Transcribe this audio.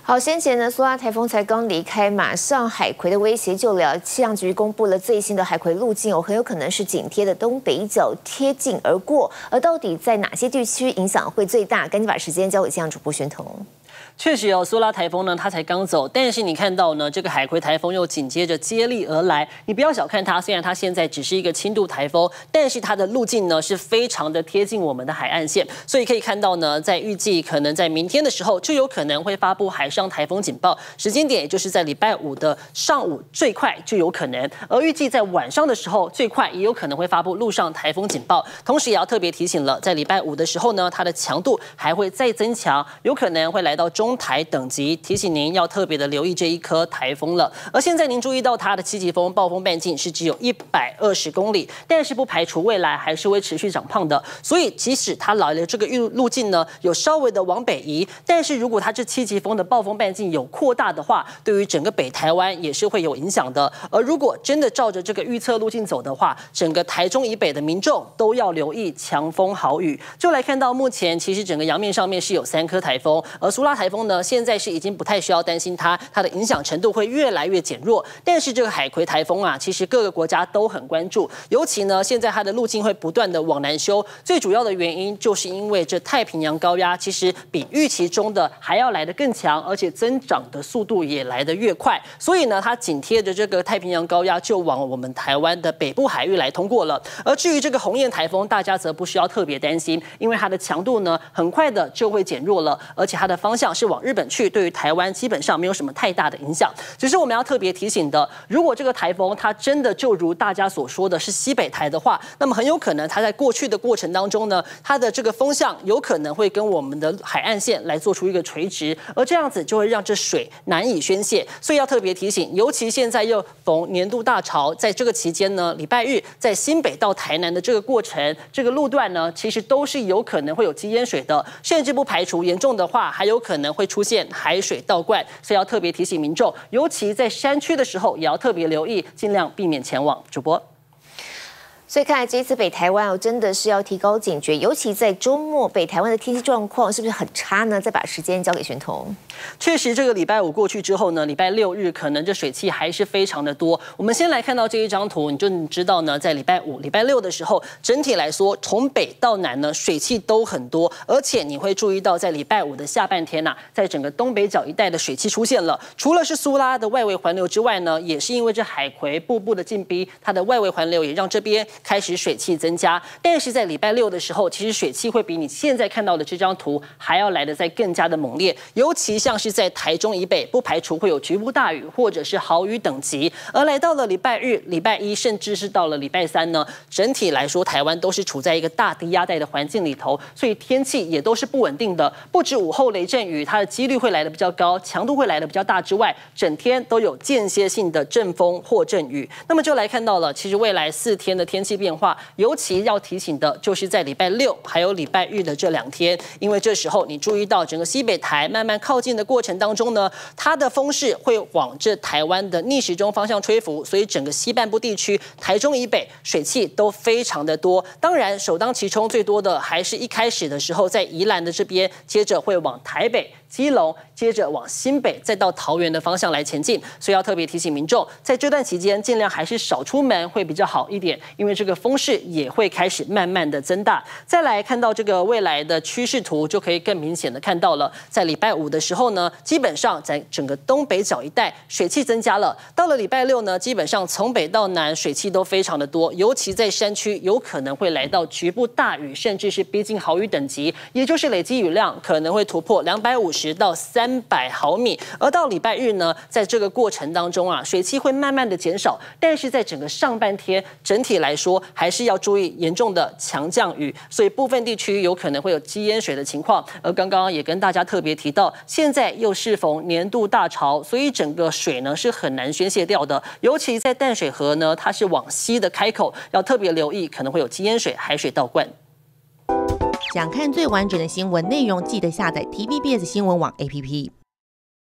好，先前呢，苏拉台风才刚离开，马上海葵的威胁就来。气象局公布了最新的海葵路径很有可能是紧贴的东北角贴近而过。而到底在哪些地区影响会最大？赶紧把时间交给气象主播宣彤。 确实苏拉台风呢，它才刚走，但是你看到呢，这个海葵台风又紧接着接力而来。你不要小看它，虽然它现在只是一个轻度台风，但是它的路径呢是非常的贴近我们的海岸线，所以可以看到呢，在预计可能在明天的时候，就有可能会发布海上台风警报，时间点也就是在礼拜五的上午，最快就有可能。而预计在晚上的时候，最快也有可能会发布陆上台风警报。同时也要特别提醒了，在礼拜五的时候呢，它的强度还会再增强，有可能会来到中台等级，提醒您要特别的留意这一颗台风了。而现在您注意到它的7级风暴风半径是只有120公里，但是不排除未来还是会持续长胖的。所以即使它来的这个路径呢有稍微的往北移，但是如果它这7级风的暴风半径有扩大的话，对于整个北台湾也是会有影响的。而如果真的照着这个预测路径走的话，整个台中以北的民众都要留意强风豪雨。就来看到目前其实整个洋面上面是有3颗台风，而苏拉台风呢现在是已经不太需要担心它的影响程度会越来越减弱。但是这个海葵台风啊，其实各个国家都很关注，尤其呢现在它的路径会不断的往南修，最主要的原因就是因为这太平洋高压其实比预期中的还要来得更强，而且增长的速度也来得越快，所以呢它紧贴着这个太平洋高压就往我们台湾的北部海域来通过了。而至于这个鸿雁台风，大家则不需要特别担心，因为它的强度呢很快的就会减弱了，而且它的方向是往日本去，对于台湾基本上没有什么太大的影响。只是我们要特别提醒的，如果这个台风它真的就如大家所说的是西北台的话，那么很有可能它在过去的过程当中呢，它的这个风向有可能会跟我们的海岸线来做出一个垂直，而这样子就会让这水难以宣泄。所以要特别提醒，尤其现在又逢年度大潮，在这个期间呢，礼拜日在新北到台南的这个过程，这个路段呢，其实都是有可能会有积淹水的，甚至不排除严重的话，还有可能会出现海水倒灌。所以要特别提醒民众，尤其在山区的时候，也要特别留意，尽量避免前往。主播。 所以看来这一次北台湾真的是要提高警觉，尤其在周末，北台湾的天气状况是不是很差呢？再把时间交给玄彤。 确实，这个礼拜五过去之后呢，礼拜6日可能这水汽还是非常的多。我们先来看到这一张图，你就知道呢，在礼拜5、礼拜6的时候，整体来说从北到南呢，水汽都很多，而且你会注意到，在礼拜5的下半天在整个东北角一带的水汽出现了。除了是苏拉的外围环流之外呢，也是因为这海葵步步的进逼，它的外围环流也让这边开始水汽增加。但是在礼拜6的时候，其实水汽会比你现在看到的这张图还要来得再更加的猛烈，尤其像是在台中以北，不排除会有局部大雨或者是豪雨等级。而来到了礼拜日、礼拜1，甚至是到了礼拜3呢，整体来说台湾都是处在一个大低压带的环境里头，所以天气也都是不稳定的。不止午后雷阵雨，它的几率会来得比较高，强度会来得比较大之外，整天都有间歇性的阵风或阵雨。那么就来看到了，其实未来4天的天气变化，尤其要提醒的就是在礼拜6还有礼拜日的这2天，因为这时候你注意到整个西北台慢慢靠近的过程当中呢，它的风势会往这台湾的逆时钟方向吹拂，所以整个西半部地区，台中以北水汽都非常的多。当然，首当其冲最多的还是一开始的时候在宜兰的这边，接着会往台北、基隆，接着往新北，再到桃园的方向来前进。所以要特别提醒民众，在这段期间尽量还是少出门会比较好一点，因为这个风势也会开始慢慢的增大。再来看到这个未来的趋势图，就可以更明显的看到了，在礼拜5的时候呢，基本上在整个东北角一带水汽增加了。到了礼拜6呢，基本上从北到南水汽都非常的多，尤其在山区有可能会来到局部大雨，甚至是逼近豪雨等级，也就是累积雨量可能会突破250到300毫米。而到礼拜日呢，在这个过程当中水汽会慢慢的减少，但是在整个上半天整体来说还是要注意严重的强降雨，所以部分地区有可能会有积淹水的情况。而刚刚也跟大家特别提到，现在又适逢年度大潮，所以整个水呢是很难宣泄掉的，尤其在淡水河呢，它是往西的开口，要特别留意可能会有积淹水、海水倒灌。 想看最完整的新闻内容，记得下载 TVBS 新闻网 APP。